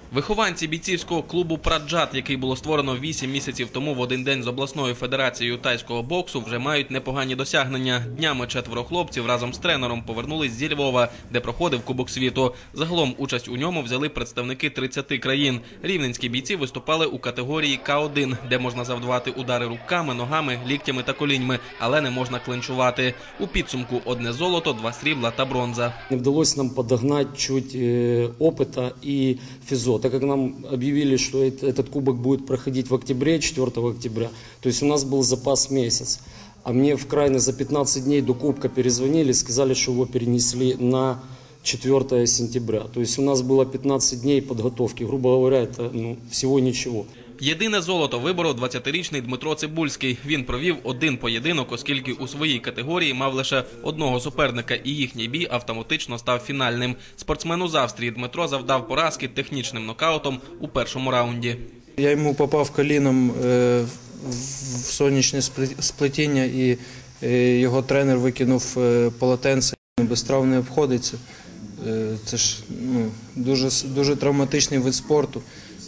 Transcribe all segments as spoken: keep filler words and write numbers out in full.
Вихованці бійцівського клубу «Праджат», який було створено вісім місяців тому в один день з обласною федерацією тайського боксу, вже мають непогані досягнення. Днями четверо хлопців разом з тренером повернулись зі Львова, де проходив Кубок світу. Загалом участь у ньому взяли представники тридцяти країн. Рівненські бійці виступали у категорії К один, де можна завдавати удари руками, ногами, ліктями та коліньми, але не можна клинчувати. У підсумку одне золото, два срібла та бронза. Не вдалося нам подогнати чуть опита і фізо. Так как нам объявили, что этот кубок будет проходить в октябре, четвёртого октября, то есть у нас был запас месяц. А мне в крайне за пятнадцать дней до кубка перезвонили, сказали, что его перенесли на четвёртое сентября. То есть у нас было пятнадцать дней подготовки. Грубо говоря, это ну, всего ничего. Єдине золото виборов двадцятирічний Дмитро Цибульський. Він провів один поєдинок, оскільки у своїй категорії мав лише одного суперника, і їхній бій автоматично став фінальним. Спортсмену з Австрії Дмитро завдав поразки технічним нокаутом у першому раунді. Я йому попав коліном в сонячне сплетіння, і його тренер викинув полотенце. Без травм не обходиться. Це ж ну, дуже, дуже травматичний вид спорту.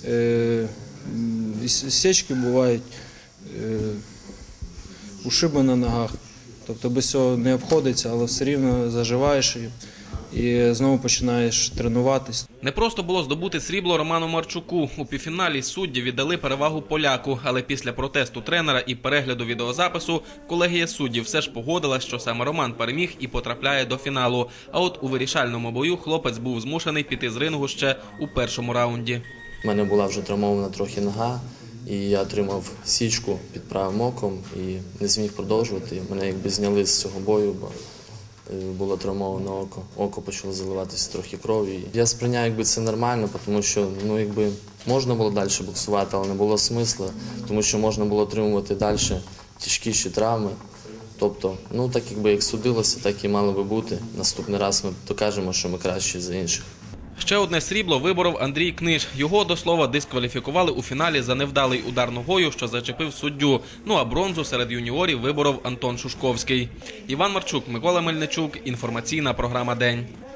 Сечки бувають, ушиби на ногах, тобто без цього не обходиться, але все рівно заживаєш і, і знову починаєш тренуватись. Не просто було здобути срібло Роману Марчуку. У півфіналі судді віддали перевагу поляку, але після протесту тренера і перегляду відеозапису колегія суддів все ж погодила, що саме Роман переміг і потрапляє до фіналу. А от у вирішальному бою хлопець був змушений піти з рингу ще у першому раунді. У мене була вже травмована трохи нога, і я отримав січку під правим оком і не зміг продовжувати. Мене якби зняли з цього бою, бо було травмоване око. Око почало заливатися трохи кров'ю. Я сприйняв, якби це нормально, тому що ну, якби, можна було далі боксувати, але не було смисла, тому що можна було отримувати далі тяжкіші травми. Тобто, ну так якби як судилося, так і мало би бути. Наступний раз ми докажемо, що ми кращі за інших. Ще одне срібло виборов Андрій Книж. Його, до слова, дискваліфікували у фіналі за невдалий удар ногою, що зачепив суддю. Ну а бронзу серед юніорів виборов Антон Шушковський. Іван Марчук, Микола Мельничук. Інформаційна програма «День».